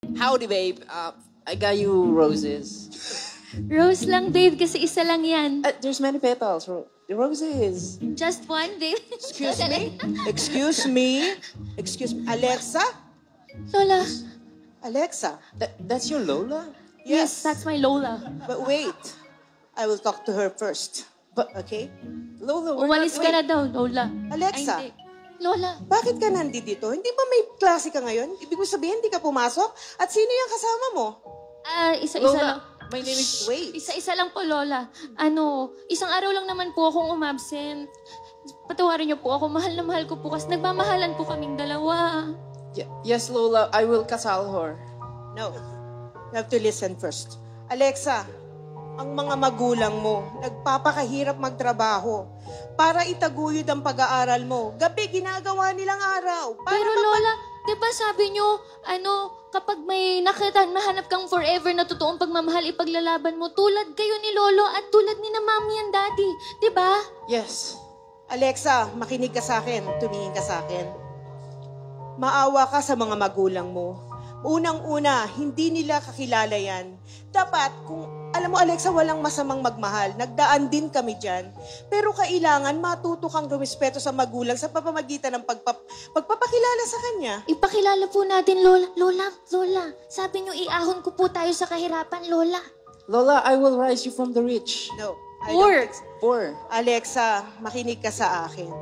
Howdy, babe. I got you roses. Rose lang, babe, kasi isa lang yan. There's many petals. Roses. Just one, babe. Excuse me? Excuse me? Excuse me? Alexa? Lola. Alexa? That's your Lola? Yes, that's my Lola. But wait. I will talk to her first. But, Okay? Lola, we're Umalis not... ka na daw, Lola. Alexa? Ay, hindi. Lola. Bakit ka nandito? Hindi ba may klase ka ngayon? Ibig mo sabihin, hindi ka pumasok? At sino yung kasama mo? Isa-isa lang. Lola, my name is... Wait. Isa-isa lang po, Lola. Isang araw lang naman po akong umabsent. Patawarin niyo po ako. Mahal na mahal ko po kasi nagmamahalan po kaming dalawa. Yes, Lola, I will kasal her. No. You have to listen first. Alexa, ang mga magulang mo, nagpapakahirap magtrabaho para itaguyod ang pag-aaral mo. Gabi, ginagawa nilang araw. Pero Lola, di ba sabi niyo, kapag may nahanap kang forever na totoong pagmamahal, ipaglalaban mo, tulad kayo ni Lolo at tulad ni na Mami and Daddy. Di ba? Yes. Alexa, makinig ka sa akin. Tumingin ka sa akin. Maawa ka sa mga magulang mo. Unang-una, hindi nila kakilala yan. Dapat, alam mo Alexa, walang masamang magmahal. Nagdaan din kami dyan. Pero kailangan matuto kang rumispeto sa magulang sa pamamagitan ng pagpapakilala sa kanya. Ipakilala po natin, Lola. Lola. Sabi niyo, iahon ko po tayo sa kahirapan, Lola. Lola, I will rise you from the rich. No. I Poor. don't think so. Poor. Alexa, makinig ka sa akin.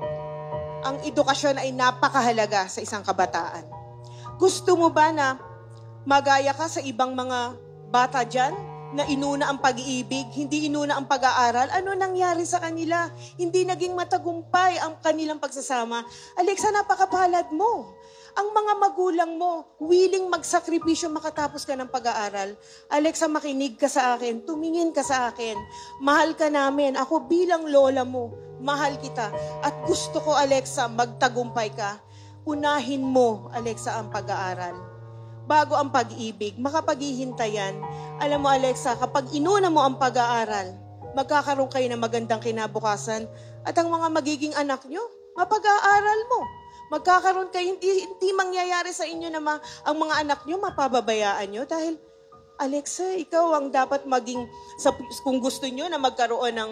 Ang edukasyon ay napakahalaga sa isang kabataan. Gusto mo ba na magaya ka sa ibang mga bata dyan na inuna ang pag-iibig, hindi inuna ang pag-aaral? Ano nangyari sa kanila? Hindi naging matagumpay ang kanilang pagsasama. Alexa, napakapalad mo. Ang mga magulang mo, willing magsakripisyo makatapos ka ng pag-aaral. Alexa, makinig ka sa akin. Tumingin ka sa akin. Mahal ka namin. Ako bilang lola mo, mahal kita. At gusto ko, Alexa, magtagumpay ka. Unahin mo, Alexa, ang pag-aaral. Bago ang pag-ibig, makapaghihintayan. Alam mo, Alexa, kapag inuna mo ang pag-aaral, magkakaroon kayo ng magandang kinabukasan at ang mga magiging anak nyo, mapag-aaral mo. Magkakaroon kayo, hindi mangyayari sa inyo na ang mga anak nyo mapababayaan nyo dahil, Alexa, ikaw ang dapat maging, kung gusto nyo na magkaroon ng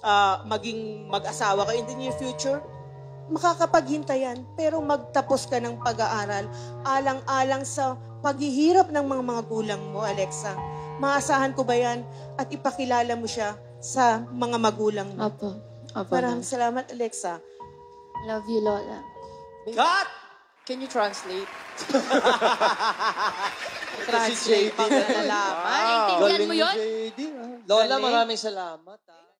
maging mag-asawa kayo in the near future, makakapaghintayan, pero magtapos ka ng pag-aaral, alang-alang sa paghihirap ng mga gulang mo, Alexa. Maasahan ko ba yan? At ipakilala mo siya sa mga magulang mo. Opo. Maraming salamat, Alexa. Love you, Lola. Cut! Can you translate? Si JD. Naintindihan mo yun? Lola, maraming salamat.